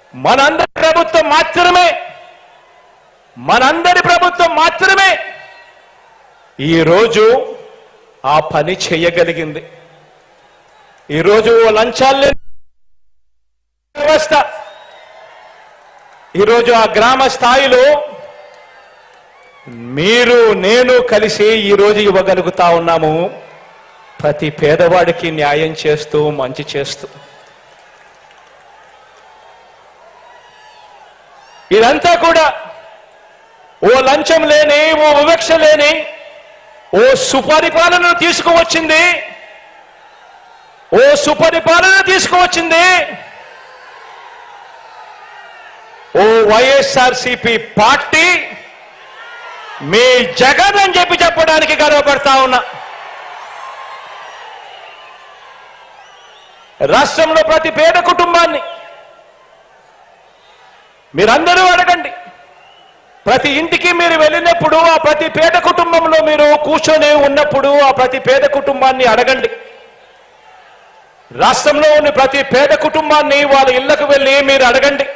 మనందరి ప్రభుత్వం మాత్రమే ఈరోజు ఆ పని చేయగలిగింది. ఈరోజు లంచాలు లేని వ్యవస్థ, ఈరోజు ఆ గ్రామ స్థాయిలో మీరు నేను కలిసి ఈరోజు ఇవ్వగలుగుతా ఉన్నాము. ప్రతి పేదవాడికి న్యాయం చేస్తూ మంచి చేస్తూ. ఇదంతా కూడా ఓ లంచం లేని, ఓ వివక్ష లేని, ఓ సుపరిపాలన తీసుకువచ్చింది. ఓ వైఎస్ఆర్సీపీ పార్టీ మీ జగన్ అని చెప్పడానికి గర్వపడతా ఉన్నా. రాష్ట్రంలో ప్రతి పేద కుటుంబాన్ని మీరందరూ అడగండి. ప్రతి ఇంటికి మీరు వెళ్ళినప్పుడు ఆ ప్రతి పేద కుటుంబంలో మీరు కూర్చొని ఉన్నప్పుడు ఆ ప్రతి పేద కుటుంబాన్ని అడగండి. రాష్ట్రంలో ఉన్న ప్రతి పేద కుటుంబాన్ని వాళ్ళ ఇళ్లకు వెళ్ళి మీరు అడగండి.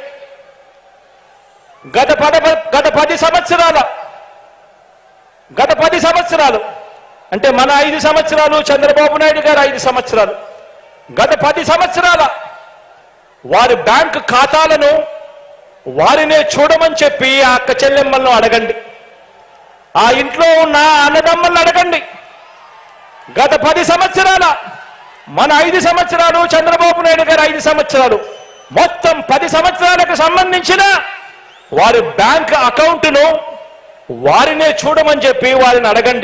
గత 10 సంవత్సరాలు అంటే మన 5 సంవత్సరాలు, చంద్రబాబు నాయుడు గారు 5 సంవత్సరాలు, గత 10 సంవత్సరాల వారి బ్యాంకు ఖాతాలను వారినే చూడమని చెప్పి ఆ అక్క చెల్లెమ్మలను అడగండి. ఆ ఇంట్లో ఉన్న అన్నదమ్మలను అడగండి. గత 10 సంవత్సరాల మన 5 సంవత్సరాలు, చంద్రబాబు నాయుడు గారు 5 సంవత్సరాలు, మొత్తం 10 సంవత్సరాలకు సంబంధించిన వారి బ్యాంక్ అకౌంట్ను వారినే చూడమని చెప్పి వారిని అడగండి.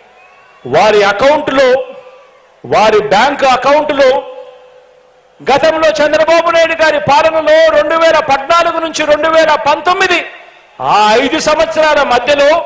వారి బ్యాంకు అకౌంట్లో గతంలో చంద్రబాబు నాయుడు గారి పాలనలో 2014 నుంచి 2019 ఆ 5 సంవత్సరాల మధ్యలో